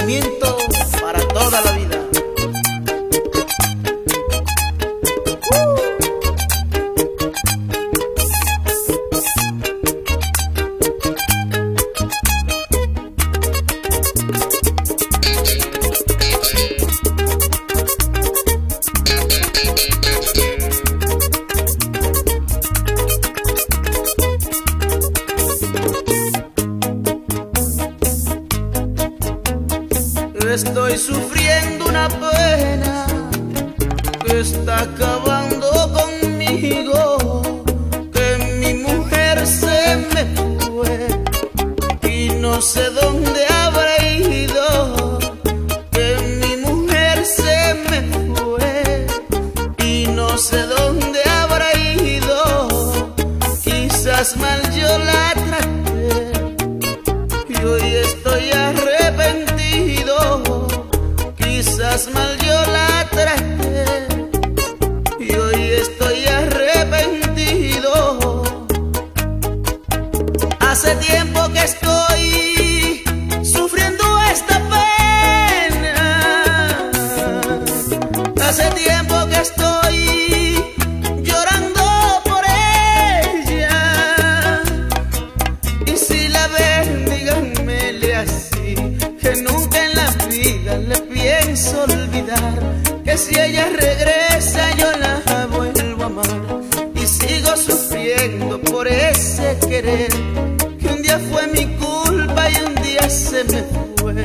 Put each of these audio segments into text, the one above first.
sentimiento para toda la vida. Estoy sufriendo una pena que está acabando conmigo, que mi mujer se me fue y no sé dónde habrá ido, que mi mujer se me fue y no sé dónde habrá ido. Quizás mal yo la traté y hoy estoy arrepentido. Quizás mal yo la traté y hoy estoy arrepentido. Hace tiempo que estoy sufriendo esta pena. Hace tiempo que estoy llorando por ella. Y si la ven, díganmele así, que nunca en la vida le pienso olvidar, que si ella regresa yo la vuelvo a amar. Y sigo sufriendo por ese querer, que un día fue mi culpa y un día se me fue.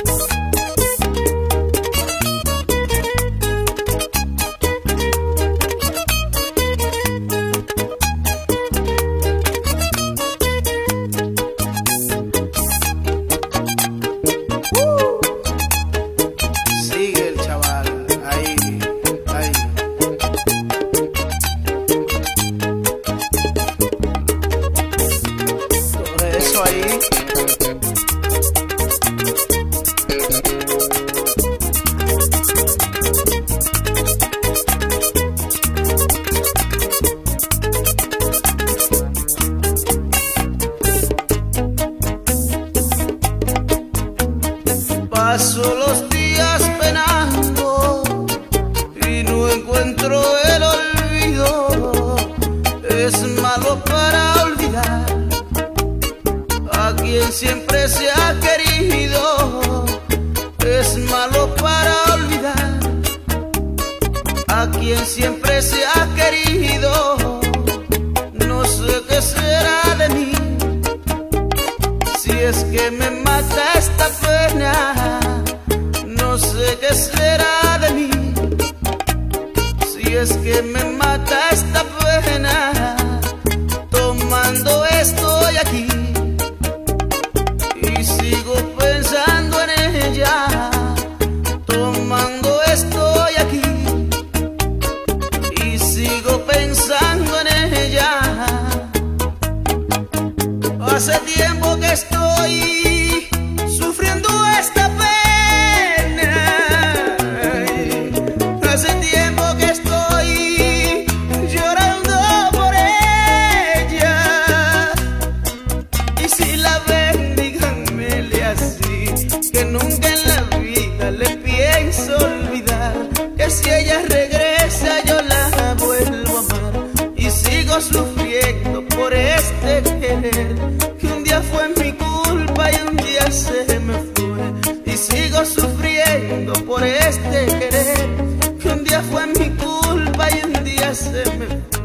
Paso los días penando y no encuentro el olvido. Es malo para olvidar a quien siempre se ha querido. Es malo para olvidar a quien siempre se ha querido. No sé qué será de mí si es que me mata esta pena. No sé qué será de mí si es que me mata esta pena. Tomando estoy aquí y sigo pensando en ella. Tomando estoy aquí y sigo pensando en ella. Hace tiempo que estoy sufriendo esta pena. Hace tiempo que estoy llorando por ella. Y si la ven, díganmele así, que nunca en la vida le pienso olvidar, que si ella regresa yo la vuelvo a amar. Y sigo sufriendo por este querer, que un día fue mi culpa y un día se me fue. Y sigo sufriendo por este querer, que un día fue mi culpa y un día se me fue.